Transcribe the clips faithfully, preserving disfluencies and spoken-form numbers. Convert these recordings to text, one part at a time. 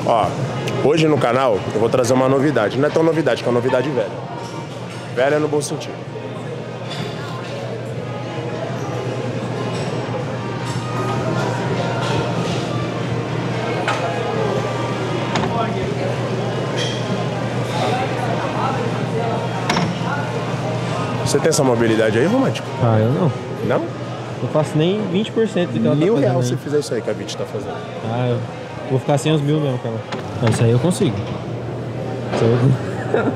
Ó, hoje no canal eu vou trazer uma novidade. Não é tão novidade, que é uma novidade velha. Velha no bom sentido. Você tem essa mobilidade aí, romântico? Ah, eu não. Não? Não faço nem vinte por cento do que ela tá Mil fazendo reais aí. se fizer isso aí que a Vit tá fazendo. Ah, eu vou ficar sem os mil mesmo, cara. Não, isso aí eu consigo. Isso aí eu...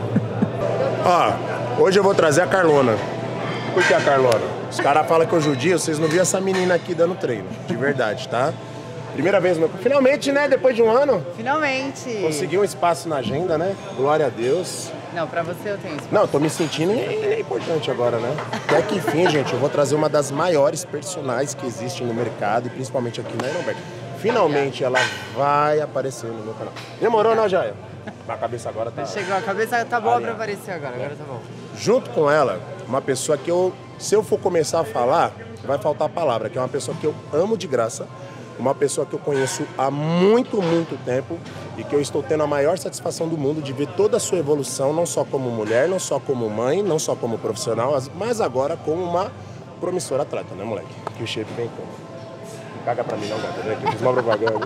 Ó, hoje eu vou trazer a Carlona. Por que a Carlona? Os caras falam que eu judio, vocês não viram essa menina aqui dando treino. De verdade, tá? Primeira vez, meu... Finalmente, né? Depois de um ano. Finalmente. Consegui um espaço na agenda, né? Glória a Deus. Não, pra você eu tenho espaço. Não, eu tô me sentindo é importante agora, né? Até que enfim, gente, eu vou trazer uma das maiores personagens que existem no mercado, e principalmente aqui na Ironberg. Finalmente ela vai aparecer no meu canal. Demorou, não, Jaia? A cabeça agora tá... Chegou, a cabeça tá boa Alinhada. pra aparecer agora, agora tá bom. Junto com ela, uma pessoa que eu, se eu for começar a falar, vai faltar a palavra, que é uma pessoa que eu amo de graça, uma pessoa que eu conheço há muito, muito tempo e que eu estou tendo a maior satisfação do mundo de ver toda a sua evolução, não só como mulher, não só como mãe, não só como profissional, mas agora como uma promissora atleta, né, moleque? Que o shape vem como. Não caga pra mim não, gata, né? Que eu fiz uma propaganda.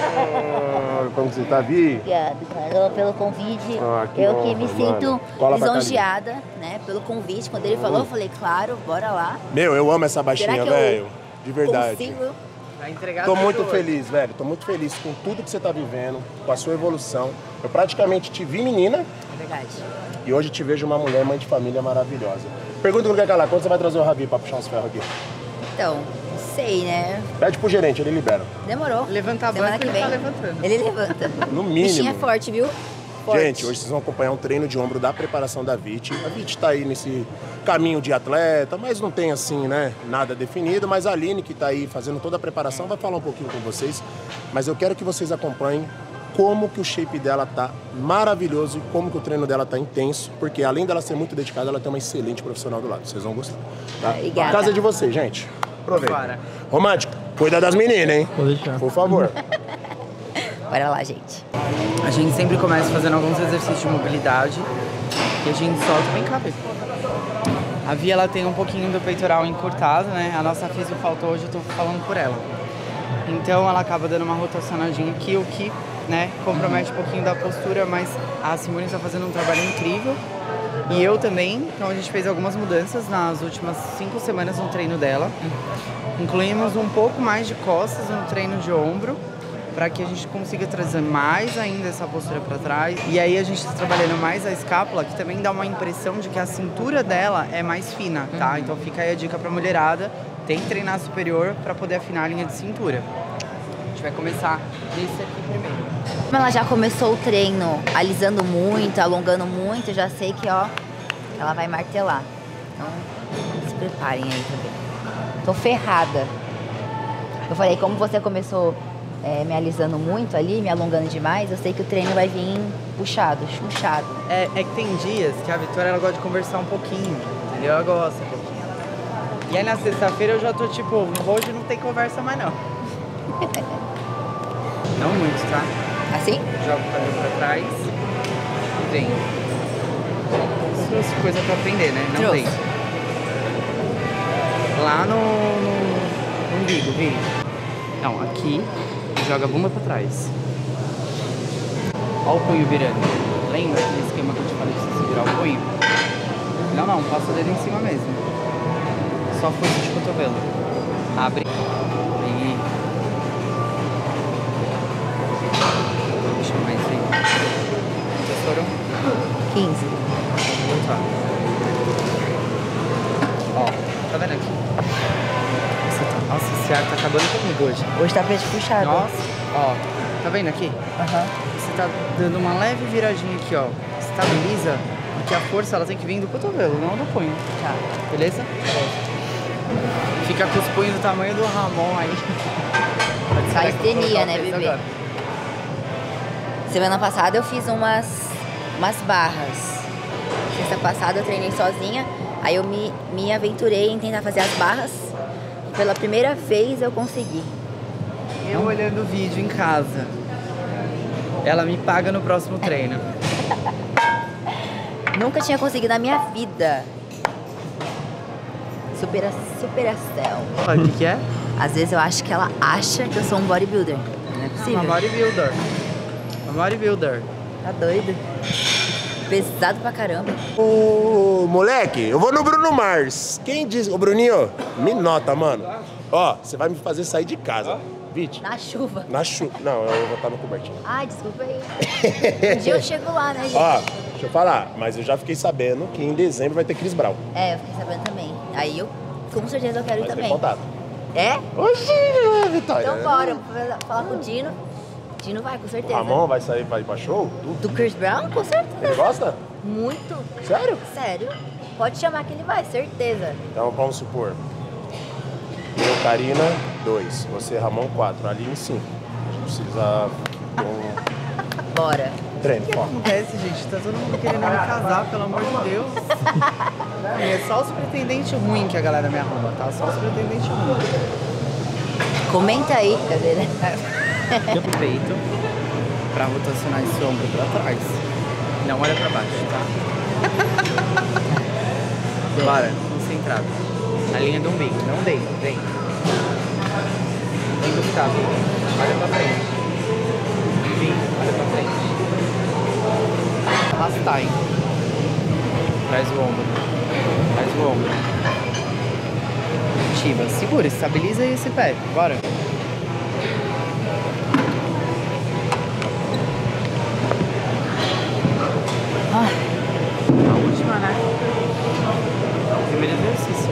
Ah, como você tá, Vi? Obrigado, Carol, pelo convite. Ah, que eu honra, que me mano. sinto Cola pra lisonjeada, né, pelo convite. Quando ele falou, eu falei, claro, bora lá. Meu, eu amo essa baixinha, Será que eu velho. De verdade. Consigo? Vai entregar Tô tudo muito hoje. feliz, velho. Tô muito feliz com tudo que você tá vivendo, com a sua evolução. Eu praticamente te vi menina É verdade. e hoje te vejo uma mulher, mãe de família maravilhosa. Pergunta que não quer calar, quando você vai trazer o Ravi pra puxar uns ferros aqui? Então, não sei, né? Pede pro gerente, ele libera. Demorou. Levantar a Semana banca, que ele vem. tá levantando. Ele levanta. No O bichinho mínimo. é forte, viu? Forte. Gente, hoje vocês vão acompanhar um treino de ombro da preparação da Vit. A Vit tá aí nesse caminho de atleta, mas não tem assim, né, nada definido. Mas a Aline, que tá aí fazendo toda a preparação, vai falar um pouquinho com vocês. Mas eu quero que vocês acompanhem como que o shape dela tá maravilhoso e como que o treino dela tá intenso. Porque além dela ser muito dedicada, ela tem uma excelente profissional do lado. Vocês vão gostar. Tá? Obrigada. A casa é de vocês, gente. Aproveita. Bora. Romântico, cuida das meninas, hein? Vou deixar. Por favor. Bora lá, gente. A gente sempre começa fazendo alguns exercícios de mobilidade e a gente solta bem cabeça. A Via, ela tem um pouquinho do peitoral encurtado, né? A nossa física faltou hoje, eu tô falando por ela. Então ela acaba dando uma rotacionadinha aqui, o que, né, compromete um pouquinho da postura, mas a Simone está fazendo um trabalho incrível. E eu também, então a gente fez algumas mudanças nas últimas cinco semanas no treino dela. Incluímos um pouco mais de costas no treino de ombro, para que a gente consiga trazer mais ainda essa postura para trás. E aí a gente está trabalhando mais a escápula, que também dá uma impressão de que a cintura dela é mais fina, tá? Uhum. Então fica aí a dica para mulherada, tem que treinar superior para poder afinar a linha de cintura. A gente vai começar desse aqui primeiro. Como ela já começou o treino alisando muito, alongando muito, eu já sei que, ó, ela vai martelar. Então, se preparem aí também. Tô ferrada. Eu falei, como você começou é, me alisando muito ali, me alongando demais, eu sei que o treino vai vir puxado, puxado. É, é que tem dias que a Vitória, ela gosta de conversar um pouquinho, entendeu? Ela gosta um pouquinho. E aí na sexta-feira eu já tô tipo, hoje não tem conversa mais não. Não muito, tá? Assim? Joga o cabelo pra trás e vem. Trouxe coisa pra aprender, né? Não Trouxe. tem. Lá no, no, no umbigo, vi? Não, aqui joga a bunda pra trás. Olha o punho virando. Lembra aquele esquema que eu te falei de você segurar o punho? Não, não, passa o dedo em cima mesmo. Só força de cotovelo. Abre. E... Deixa mais aí. Quantas foram? quinze. Voltar. Ó, tá vendo aqui? Você tá... Nossa, esse ar tá acabando comigo hoje. Hoje tá peito puxado. Nossa, ó, tá vendo aqui? Aham. Você tá dando uma leve viradinha aqui, ó. Estabiliza, porque a força ela tem que vir do cotovelo, não do punho. Tá. Beleza? Fica com os punhos do tamanho do Ramon aí. Faz tenia, né, bebê? bebê? Semana passada eu fiz umas, umas barras. Sexta passada eu treinei sozinha, aí eu me, me aventurei em tentar fazer as barras. E pela primeira vez eu consegui. Eu olhando o vídeo em casa. Ela me paga no próximo treino. Nunca tinha conseguido na minha vida. Supera, superação. Sabe o que, que é? Às vezes eu acho que ela acha que eu sou um bodybuilder. Não é possível. Uma bodybuilder. Uma bodybuilder. Tá doido? Pesado pra caramba. Ô, moleque, eu vou no Bruno Mars. Quem diz... Ô, Bruninho, me nota, mano. Ó, você vai me fazer sair de casa. Vite. Na chuva. Na chuva. Não, eu vou estar no cobertinho. Ai, desculpa aí. Um dia eu chego lá, né, gente? Ó, deixa eu falar. Mas eu já fiquei sabendo que em dezembro vai ter Chris Brown. É, eu fiquei sabendo também. Aí eu, com certeza, eu quero ir Mas tem também. contato. É? Oxi, Vitória. Então bora, vou falar com o Dino. Dino vai, com certeza. Ramon vai sair pra ir pra show? Tudo. Do Chris Brown, com certeza. Ele gosta? Muito. Sério? Sério. Pode chamar que ele vai, certeza. Então vamos supor. Eu, Karina, dois. Você, Ramon, quatro. Aline, cinco. A gente precisa ter um Bora. treino. O que Ó. acontece, gente? Tá todo mundo querendo me casar, pelo amor de Deus. E é só os pretendentes ruins que a galera me arruma, tá? Só os pretendentes ruins. Comenta aí, cadê, né? O peito pra rotacionar esse ombro pra trás. Não olha pra baixo, tá? Bora, concentrado. Na linha do umbigo. Não deita, vem. Vem buscar, vem. Olha pra frente. Vem, olha pra frente. Arrastar, hein? Traz o ombro. Traz o ombro. Ativa. Segura, estabiliza esse pé. Bora. Ah, A última, né? Primeiro exercício.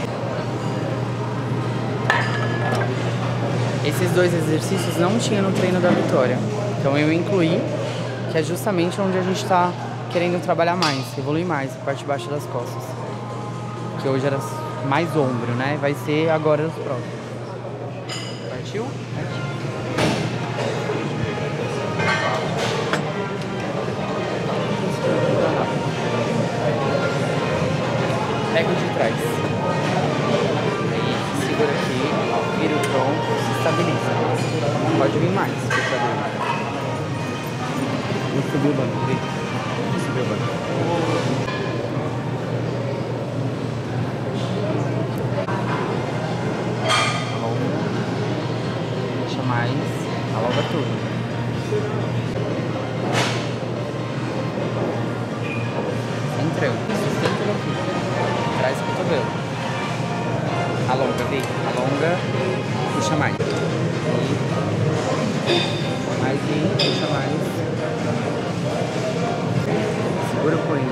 Esses dois exercícios não tinha no treino da Vitória. Então eu incluí, que é justamente onde a gente tá querendo trabalhar mais, evoluir mais, a parte de baixo das costas. Que hoje era mais ombro, né? Vai ser agora os próximos. Partiu? Partiu. Pega o de trás. Aí, segura aqui, vira o tronco, se estabiliza. Pode vir mais, por favor. Vou subir o banco, vem. Vou subir o banco. Alonga. Deixa mais. Alonga tudo. Centrando. Sustenta aqui. Traz o cotovelo. Alonga, vem. Alonga. Puxa mais. Mais e puxa mais. Segura o punho.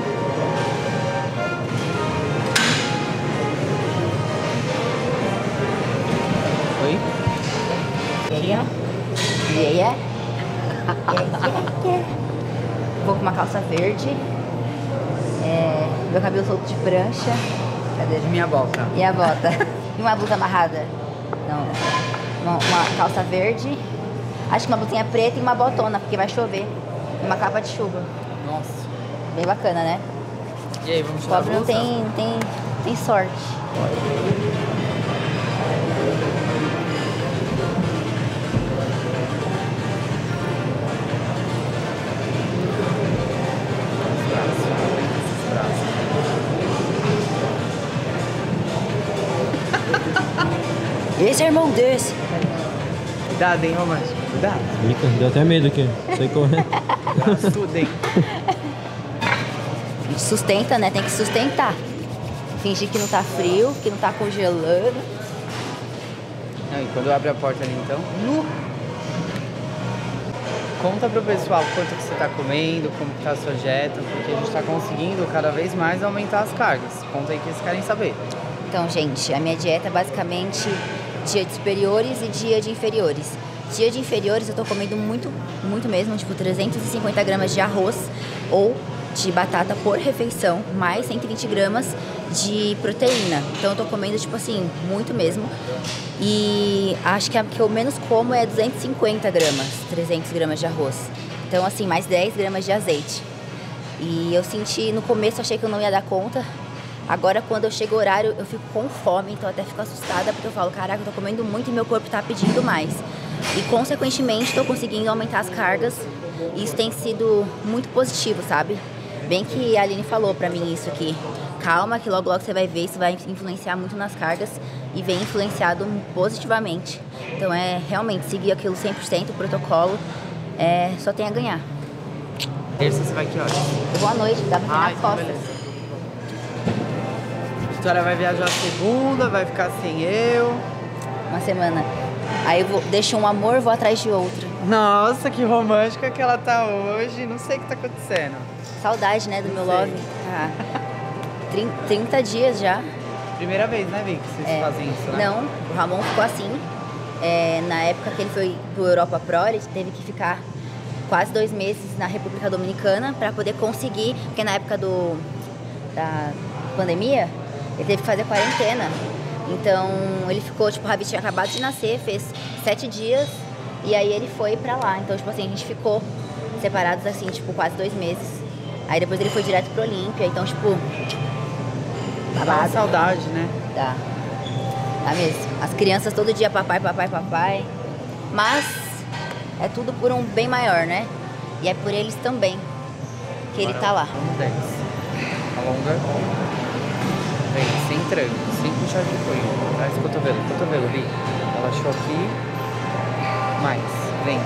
Oi? yeah, yeah. Yeah, yeah, yeah. Vou com uma calça verde. É, meu cabelo solto de prancha. Cadê? Minha bota. E a bota. E uma blusa amarrada. Não. Uma, uma calça verde. Acho que uma blusinha preta e uma botona, porque vai chover. E uma capa de chuva. Nossa. Bem bacana, né? E aí, vamos O tirar a pobre não blusa? tem, tem, tem sorte. Os braços, aumenta esses braços. Esse é irmão desse. Cuidado, hein, romântico. Cuidado. Fica, deu até medo aqui. Sai correndo. Cuidado, tudo, hein. A gente sustenta, né? Tem que sustentar. Fingir que não tá frio, que não tá congelando. Não, e quando abre a porta ali, então, nu. Conta pro pessoal quanto que você tá comendo, como que tá a sua dieta, porque a gente tá conseguindo cada vez mais aumentar as cargas. Conta aí que eles querem saber. Então, gente, a minha dieta é basicamente dia de superiores e dia de inferiores. Dia de inferiores eu tô comendo muito, muito mesmo, tipo trezentos e cinquenta gramas de arroz ou de batata por refeição, mais cento e vinte gramas de proteína. Então eu tô comendo, tipo assim, muito mesmo. E acho que a que eu menos como é duzentos e cinquenta gramas, trezentos gramas de arroz. Então, assim, mais dez gramas de azeite. E eu senti, no começo eu achei que eu não ia dar conta. Agora, quando eu chego o horário, eu fico com fome, então eu até fico assustada, porque eu falo, caraca, eu tô comendo muito e meu corpo tá pedindo mais. E, consequentemente, tô conseguindo aumentar as cargas E isso tem sido muito positivo, sabe? Bem que a Aline falou pra mim isso aqui. Calma, que logo logo você vai ver, isso vai influenciar muito nas cargas e vem influenciado positivamente. Então é realmente seguir aquilo cem por cento, o protocolo, é, só tem a ganhar. Terça você vai que horas? Boa noite, dá pra Ai, vir nas costas. beleza. A Vitória vai viajar segunda, vai ficar sem eu. Uma semana. Aí eu vou, deixo um amor, vou atrás de outro. Nossa, que romântica que ela tá hoje. Não sei o que tá acontecendo. Saudade, né, do meu Sei. love. Tá. trinta dias já. Primeira vez, né, Vic? Vocês É. fazem isso, né? Não, o Ramon ficou assim. É, na época que ele foi pro Europa Pro, ele teve que ficar quase dois meses na República Dominicana para poder conseguir, porque na época do, da pandemia, ele teve que fazer quarentena. Então ele ficou, tipo, o Rabi tinha acabado de nascer, fez sete dias e aí ele foi pra lá. Então, tipo assim, a gente ficou separados assim, tipo, quase dois meses. Aí depois ele foi direto pro Olímpia, então, tipo, Dá uma babado. saudade, né? Dá. Dá mesmo. As crianças todo dia papai, papai, papai. Mas é tudo por um bem maior, né? E é por eles também que ele tá lá. Vamos dez. Alonga. Vem, sem tranco, sem puxar de punho. Traz o cotovelo, cotovelo, Vi. Relaxou aqui. Mais. Vem.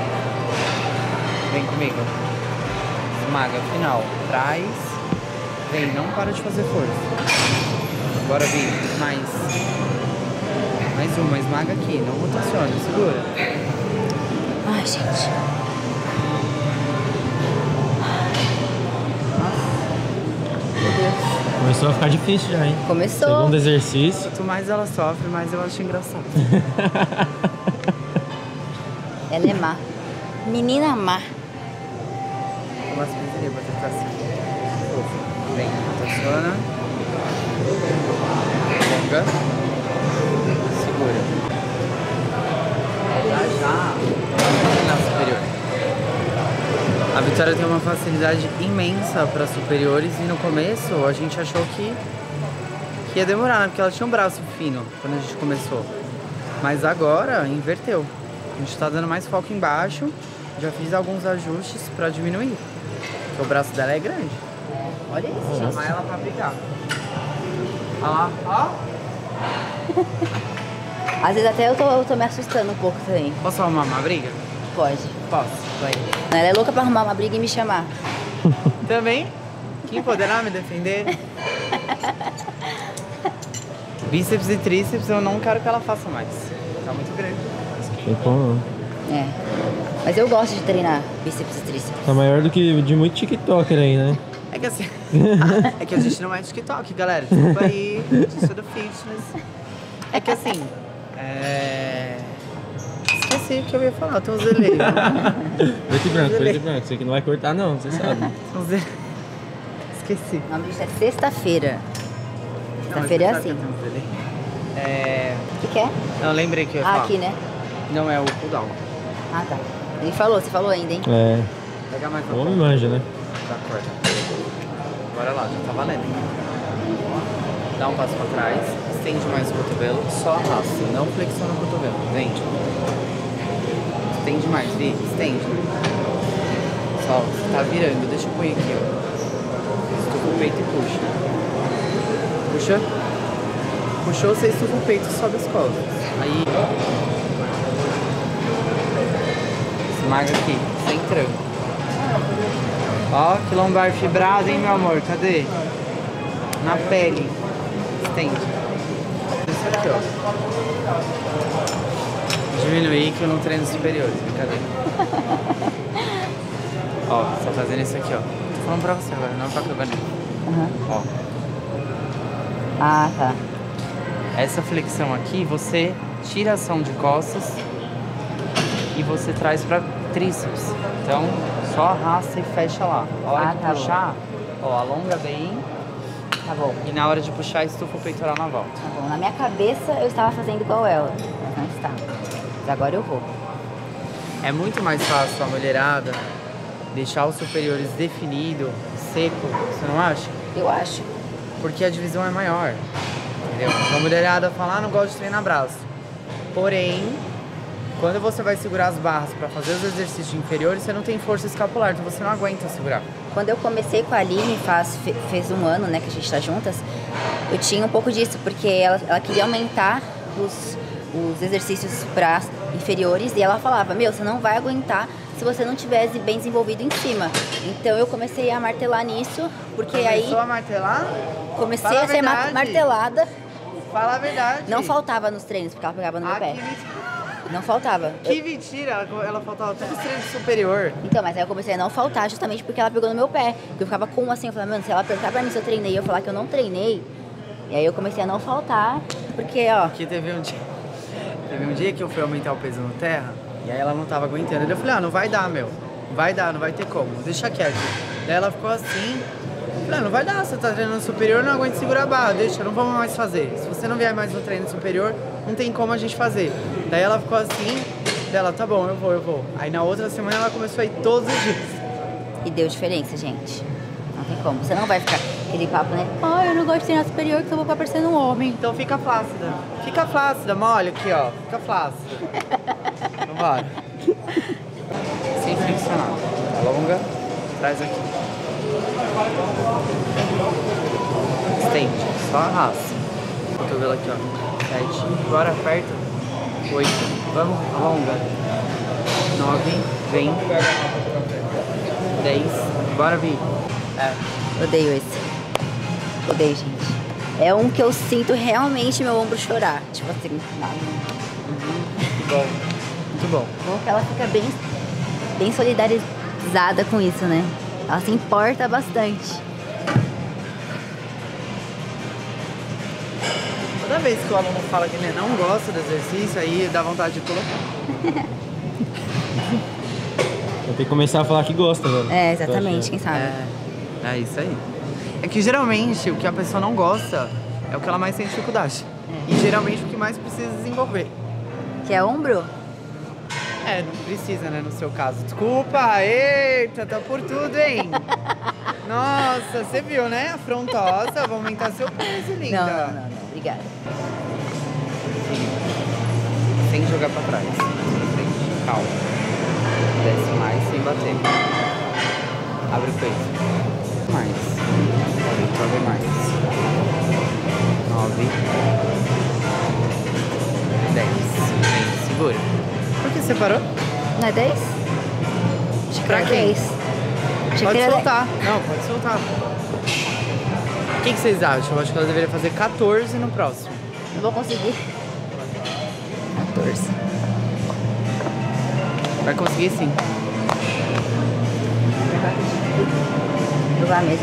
Vem comigo. Esmaga, final. Traz. Vem, não para de fazer força. Bora, Vi. Mais. Mais uma, esmaga aqui. Não rotaciona, segura. Ai, gente. Meu Deus. Começou a ficar difícil já, hein? Começou. Segundo exercício. Quanto mais ela sofre, mais eu acho engraçado. Ela é má. Menina má. Umas pincelinhas pra tentar assim. Vem, rotaciona. Longa. Segura. Já, já. Na superior. A Vitória tem uma facilidade imensa para superiores e no começo a gente achou que, que ia demorar, né? Porque ela tinha um braço fino quando a gente começou. Mas agora inverteu. A gente tá dando mais foco embaixo. Já fiz alguns ajustes para diminuir. Porque o braço dela é grande. Olha isso, gente. Chamar ela pra brigar. Olha lá, ó. Às vezes até eu tô, eu tô me assustando um pouco também. Posso arrumar uma briga? Pode. Posso. Vai. Não, ela é louca pra arrumar uma briga e me chamar. Também? Quem poderá me defender? Bíceps e tríceps eu não quero que ela faça mais. Tá muito grande. Tem como não. É. Mas eu gosto de treinar bíceps e tríceps. Tá maior do que de muito TikToker aí, né? É que assim. É que a gente não é TikTok, galera. Desculpa aí. Eu sou do fitness. É que assim. É. Esqueci o que eu ia falar, tem uns delay. Preto e branco, preto e branco. Isso aqui não vai cortar não, você sabe. Uns delay. Esqueci. O nome disso é sexta-feira. Não, Sexta-feira é mas você assim. sabe que tem uns delay. É. O que que é? Não, lembrei que eu ia Ah, falar. aqui, né? Não, é o cooldown. Ah, tá. Ele falou, você falou ainda, hein? É. Pega mais O uma homem ponta manja, né? da corda. Bora lá, já tá valendo. Dá um passo pra trás, estende mais o cotovelo, só arrasta, não flexiona o cotovelo. Vem. Estende mais, Vi, estende. Só, você tá virando, deixa eu pôr aqui, ó. Estufa o peito e puxa. Puxa. Puxou, você estufa o peito e sobe as costas. Aí. Esmaga aqui, sem tranco. Ó, que lombar fibrado, hein, meu amor? Cadê? Na pele. Estende. Isso aqui, ó. Diminuir que eu não treino superiores, brincadeira. Ó, só fazendo isso aqui, ó. Tô falando pra você agora, não pra câmera. Aham. Ó. Ah, tá. Essa flexão aqui, você tira a ação de costas e você traz pra tríceps. Então, só arrasta e fecha lá. A hora Ah, de tá puxar, ó, alonga bem. Tá bom. E na hora de puxar, estufa o peitoral na volta. Tá bom. Na minha cabeça eu estava fazendo igual ela. Mas não está. Mas agora eu vou. É muito mais fácil a mulherada deixar os superiores definido, seco, você não acha? Eu acho. Porque a divisão é maior, entendeu? A mulherada fala, ah, não gosto de treinar braço. Porém, Quando você vai segurar as barras pra fazer os exercícios inferiores, você não tem força escapular, então você não aguenta segurar. Quando eu comecei com a Aline, faz, fez um ano, né, que a gente tá juntas, eu tinha um pouco disso, porque ela, ela queria aumentar os, os exercícios para inferiores e ela falava, meu, você não vai aguentar se você não tivesse bem desenvolvido em cima. Então eu comecei a martelar nisso, porque Começou aí... Começou a martelar? Comecei Fala a ser verdade. martelada. Fala a verdade. Não faltava nos treinos, porque ela pegava no meu ah, pé. Que mentira. Não faltava. Que Eu... mentira, ela, ela faltava todo o treino superior. Então, mas aí eu comecei a não faltar justamente porque ela pegou no meu pé. Porque eu ficava com assim, eu falava, mano, se ela perguntar pra mim se eu treinei e eu falar que eu não treinei, e aí eu comecei a não faltar, porque, ó... Porque teve um dia, teve um dia que eu fui aumentar o peso no terra, e aí ela não tava aguentando. Eu falei, ah, não vai dar, meu. Não vai dar, não vai ter como, deixa quieto. Daí ela ficou assim, eu falei, ah, não vai dar, você tá treinando superior, não aguenta segurar a barra, deixa, não vamos mais fazer. Se você não vier mais no treino superior, não tem como a gente fazer. Daí ela ficou assim, dela, tá bom, eu vou, eu vou. Aí na outra semana ela começou a ir todos os dias. E deu diferença, gente. Não tem como. Você não vai ficar aquele papo, né? Ah, eu não gosto de treinar superior, que eu vou ficar parecendo um homem. Então fica flácida. Fica flácida, molha aqui, ó. Fica flácida. Vambora. Sem flexionar. Alonga, traz aqui. Estende, só arrasta. Cotovelo aqui, ó. Sete. Agora aperta. Oito. Vamos, alonga. Nove. Vem. Dez. Bora, Vi. É. Odeio esse. Odeio, gente. É um que eu sinto realmente meu ombro chorar. Tipo assim, nada. Muito bom. Muito bom. Bom que ela fica bem, bem solidarizada com isso, né? Ela se importa bastante. Toda vez que o aluno fala que ele não gosta do exercício, aí dá vontade de colocar. Eu tenho que começar a falar que gosta, velho. É, exatamente, quem sabe. É, é isso aí. É que geralmente o que a pessoa não gosta é o que ela mais tem dificuldade. É. E geralmente o que mais precisa desenvolver. Que é ombro? É, não precisa, né, no seu caso. Desculpa, eita, tá por tudo, hein? Nossa, você viu, né? Afrontosa, vou aumentar seu peso, linda. Não, não, não, não. Obrigada. Sem jogar pra trás. Frente, calma. Desce mais sem bater. Abre o peito. Mais. Sobe mais. Nove. Dez. Vem, segura. Por que você parou? Não é dez? Acho que Pra é quem? dez. Achei Pode que era soltar. Não, pode soltar. O que, que vocês acham? Eu acho que ela deveria fazer quatorze no próximo. dez. Não vou conseguir. quatorze. Vai conseguir sim. Vou lá mesmo.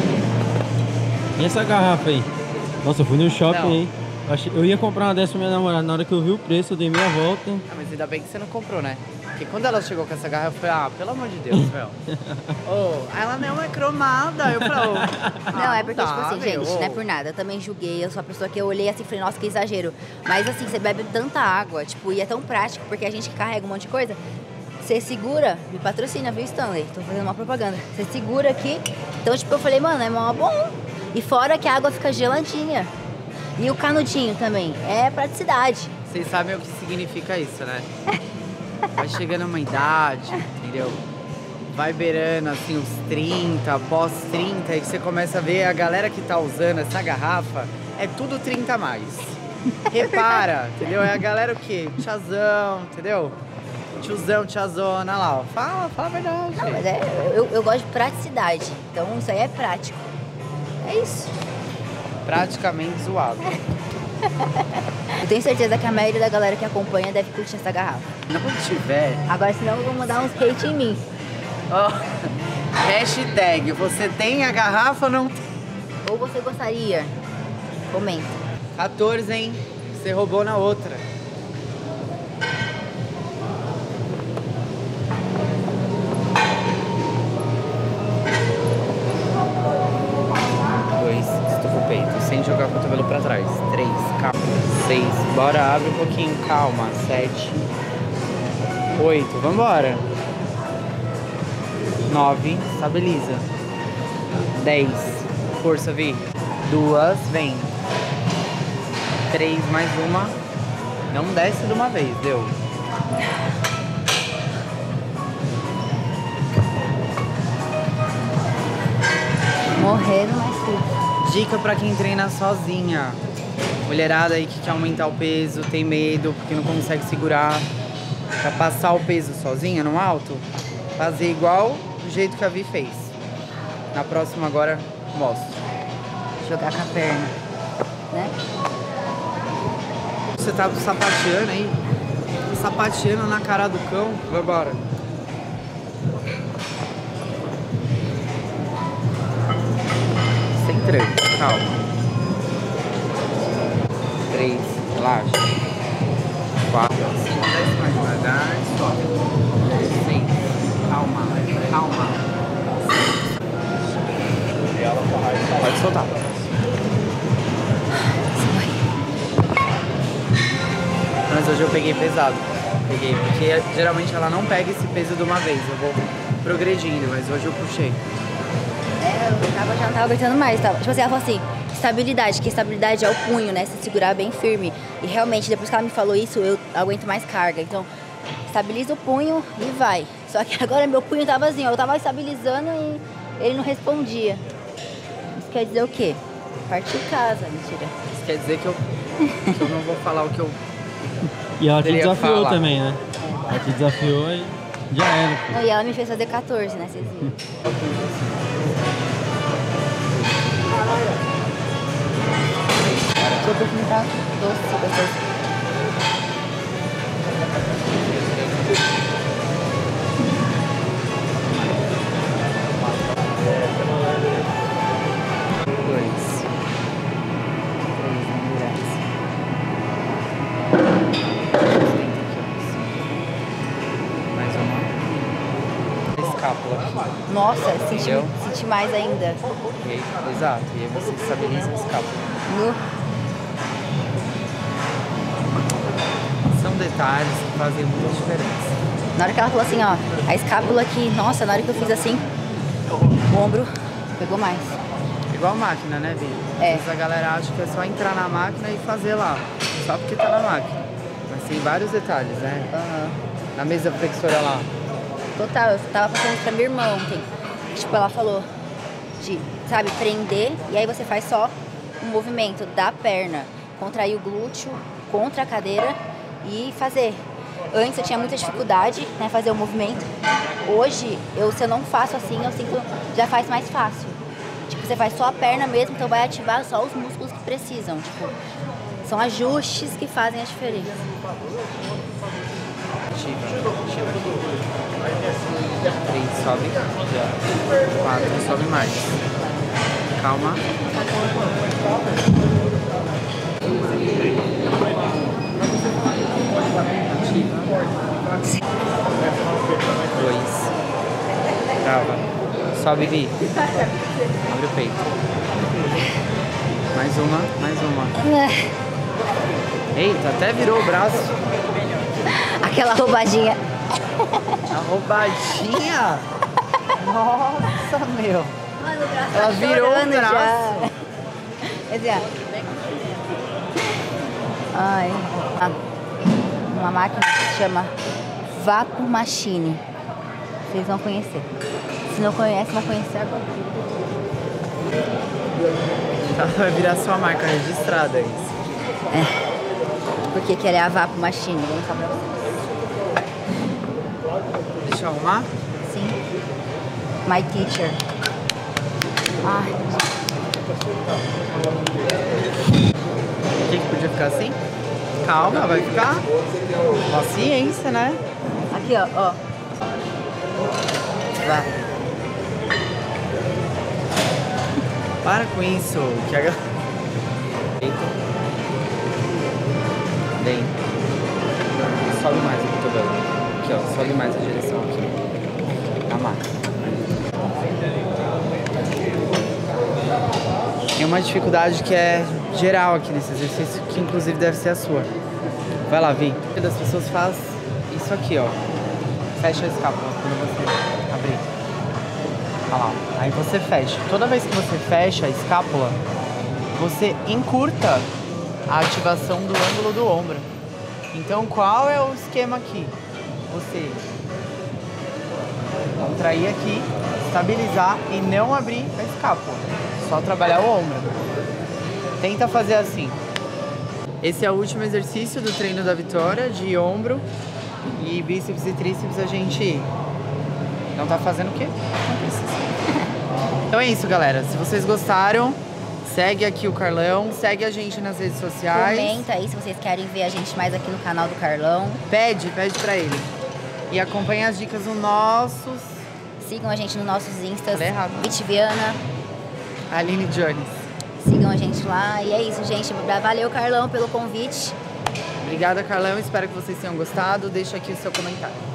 E essa garrafa aí? Nossa, eu fui no shopping Não. aí. Achei- Eu ia comprar uma dessa pra minha namorada. Na hora que eu vi o preço, eu dei meia volta. Ah, mas ainda bem que você não comprou, né? Porque quando ela chegou com essa garrafa, eu falei, ah, pelo amor de Deus, meu. Oh, ela não é cromada. Eu falei, oh, Não, ah, é porque, dá, tipo assim, meu, gente, não é oh. por nada. Eu também julguei, eu sou a pessoa que eu olhei assim e falei, nossa, que exagero. Mas assim, você bebe tanta água, tipo, e é tão prático, porque a gente que carrega um monte de coisa. Você segura, me patrocina, viu, Stanley? Tô fazendo uma propaganda. Você segura aqui. Então, tipo, eu falei, mano, é mó bom. E fora que a água fica geladinha. E o canudinho também. É praticidade. Vocês sabem o que significa isso, né? Vai chegando uma idade, entendeu? Vai beirando assim os trinta, pós trinta, e você começa a ver a galera que tá usando essa garrafa, é tudo trinta a mais. Repara, entendeu? É a galera o quê? Tiazão, entendeu? Tiozão, tiazona, lá, ó. Fala, fala a verdade. Não, mas é, eu, eu gosto de praticidade. Então, isso aí é prático. É isso. Praticamente zoado. Eu tenho certeza que a maioria da galera que acompanha deve curtir essa garrafa. Não tiver. Agora, senão, eu vou mandar uns hate em mim. Ó, hashtag, você tem a garrafa ou não tem? Ou você gostaria? Comenta. quatorze, hein? Você roubou na outra. Dois, estufa o peito, sem jogar o cotovelo pra trás. Três, calma. Seis, bora, abre um pouquinho, calma. Sete. Oito, vambora. Nove, estabiliza. Dez, força, Vi. Duas, vem. Três, mais uma. Não desce de uma vez, deu. Dica pra quem treina sozinha. Mulherada aí que quer aumentar o peso, tem medo porque não consegue segurar. Pra passar o peso sozinha no alto, fazer igual do jeito que a Vi fez. Na próxima agora, mostro. Jogar com a perna, né? Você tá sapateando aí, sapateando na cara do cão, vai embora. Sem tranco, calma. Três, relaxa. Quatro, cinco, dez mais devagar, sobe. Seis, calma, calma. Pode soltar. Mas hoje eu peguei pesado. Peguei, porque geralmente ela não pega esse peso de uma vez. Eu vou progredindo, mas hoje eu puxei. É, eu tava, já não tava aguentando mais. Tava. Tipo assim, ela falou assim, estabilidade, que estabilidade é o punho, né? Se segurar bem firme. E realmente, depois que ela me falou isso, eu aguento mais carga. Então, estabiliza o punho e vai. Só que agora meu punho tava assim, ó, eu tava estabilizando e ele não respondia. Isso quer dizer o quê? Partir casa, mentira. Isso quer dizer que eu, que eu não vou falar o que eu... E ela te Poderia desafiou falar. também, né? Ela te desafiou e já era. Filho. Não, e ela me fez fazer quatorze, né? Vocês viram? Seu perfume tá doce, gostoso. Dois. Três, endurece. setenta quilos. Mais uma. Escápula aqui. Nossa, senti, Entendeu? senti mais ainda. E aí, exato. E aí você estabiliza a escápula. No... São detalhes que fazem muita diferença. Na hora que ela falou assim, ó, a escápula aqui, nossa, na hora que eu fiz assim, o ombro pegou mais. Igual máquina, né, Vi? É. Às vezes a galera acha que é só entrar na máquina e fazer lá. Só porque tá na máquina. Mas tem vários detalhes, né? Aham. Na mesa flexora lá. Total, eu tava passando pra minha irmã ontem. Tipo, ela falou de, sabe, prender e aí você faz só o movimento da perna, contrair o glúteo contra a cadeira e fazer. Antes eu tinha muita dificuldade, né, fazer o movimento. Hoje, eu, se eu não faço assim, eu sinto, já faz mais fácil. Tipo, você faz só a perna mesmo, então vai ativar só os músculos que precisam. Tipo, são ajustes que fazem a diferença. Ativa. Ativa aqui. Três, sobe. Quatro, sobe mais. Calma. Ativa. Dois. Trava. Sobe, Vi. Abre o peito. Mais uma, mais uma. Eita, até virou o braço. Aquela roubadinha. A roubadinha? Nossa, meu. Mano, o braço Ela tá virou o chorando braço. já. Quer dizer, ai, ah, uma máquina que se chama Vapo Machine. Vocês vão conhecer. Se não conhecem, vão conhecer agora. Vai virar sua marca registrada isso. É. Porque que ela é a Vapo Machine, vou mostrar pra vocês. Deixa eu arrumar? Sim. My teacher. Ai, O que, que podia ficar assim? Calma, vai ficar. Paciência, né? aqui, ó, ó. Vá. Para com isso. Que a... Deita. Bem. Sobe mais o cotovelo. Aqui, ó. Sobe mais a direção aqui. A máquina. Tem uma dificuldade que é geral aqui nesse exercício, que inclusive deve ser a sua. Vai lá, Vi. A maioria das pessoas faz isso aqui, ó. Fecha a escápula quando você abrir. Olha lá. Aí você fecha. Toda vez que você fecha a escápula, você encurta a ativação do ângulo do ombro. Então, qual é o esquema aqui? Você contrair aqui, estabilizar e não abrir a escápula. Só trabalhar o ombro. Tenta fazer assim. Esse é o último exercício do treino da Vitória, de ombro. E bíceps e tríceps a gente não tá fazendo o quê? Não precisa. Então é isso, galera. Se vocês gostaram, segue aqui o Carlão, segue a gente nas redes sociais. Comenta aí se vocês querem ver a gente mais aqui no canal do Carlão. Pede, pede pra ele. E acompanha as dicas nos nossos... Sigam a gente nos nossos instas. Falei errado. Vitiviana. Aline Jones. Sigam a gente lá. E é isso, gente. Valeu, Carlão, pelo convite. Obrigada, Carlão. Espero que vocês tenham gostado. Deixa aqui o seu comentário.